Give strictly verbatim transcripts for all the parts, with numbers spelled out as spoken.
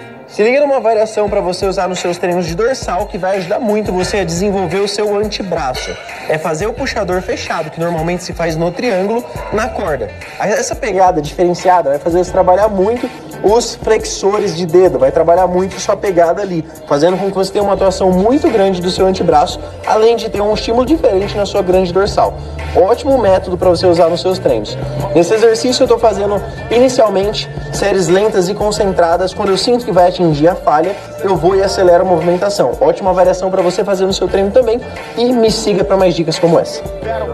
Se liga numa variação para você usar nos seus treinos de dorsal que vai ajudar muito você a desenvolver o seu antebraço. É fazer o puxador fechado, que normalmente se faz no triângulo, na corda. Essa pegada diferenciada vai fazer você trabalhar muito os flexores de dedo, vai trabalhar muito sua pegada ali, fazendo com que você tenha uma atuação muito grande do seu antebraço, além de ter um estímulo diferente na sua grande dorsal. Ótimo método para você usar nos seus treinos. Nesse exercício eu estou fazendo inicialmente séries lentas e concentradas. Quando eu sinto que vai atingir a falha, eu vou e acelero a movimentação. Ótima variação para você fazer no seu treino também. E me siga para mais dicas como essa.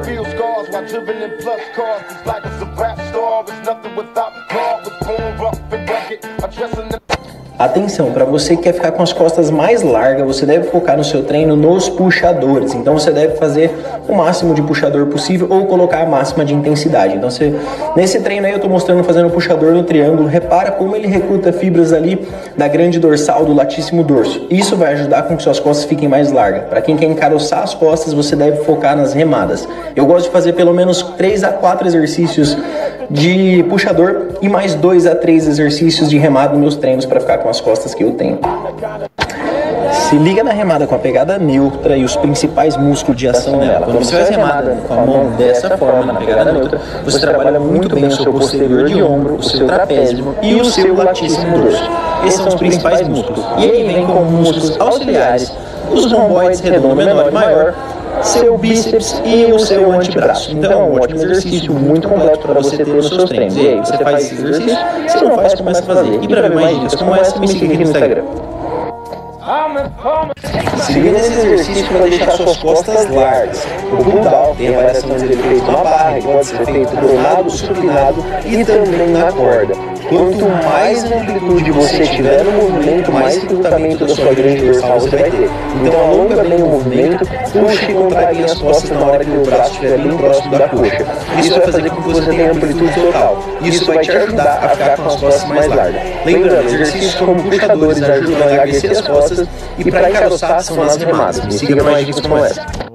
Atenção, para você que quer ficar com as costas mais largas, você deve focar no seu treino nos puxadores. Então você deve fazer o máximo de puxador possível ou colocar a máxima de intensidade. Então você, nesse treino aí eu estou mostrando fazendo o puxador no triângulo. Repara como ele recruta fibras ali da grande dorsal, do latíssimo dorso. Isso vai ajudar com que suas costas fiquem mais largas. Para quem quer encaroçar as costas, você deve focar nas remadas. Eu gosto de fazer pelo menos três a quatro exercícios de puxador e mais dois a três exercícios de remada nos meus treinos para ficar com as costas que eu tenho. Se liga na remada com a pegada neutra e os principais músculos de ação dela. Quando você faz remada com a mão dessa forma, na pegada neutra, você trabalha muito bem o seu posterior de ombro, o seu trapézio e o seu latíssimo dorso. Esses são os principais músculos. E aí vem com músculos auxiliares, os romboides redondo menor e maior, seu bíceps e o seu antebraço. Então é um ótimo exercício, muito completo para você ter nos seus treinos. E aí, você faz esse exercício? Se não faz, começa a fazer. E para ver mais dicas como essa, me siga aqui no Instagram. Siga nesse exercício para deixar suas costas largas. O pull down tem a variação de ser feito na barra, que pode ser feito pronado, supinado e também na corda. Quanto mais amplitude você tiver no movimento, mais recrutamento da sua grande dorsal você vai ter. Então alonga bem o movimento, puxe e contrague as costas na hora que o braço estiver bem próximo da coxa. Isso vai fazer com que você tenha amplitude total. Isso vai te ajudar a ficar com as costas mais largas. Lembrando, exercícios como puxadores ajudam a enlarguecer as costas e para encaroçar são as remadas. Me siga mais dicas como essa.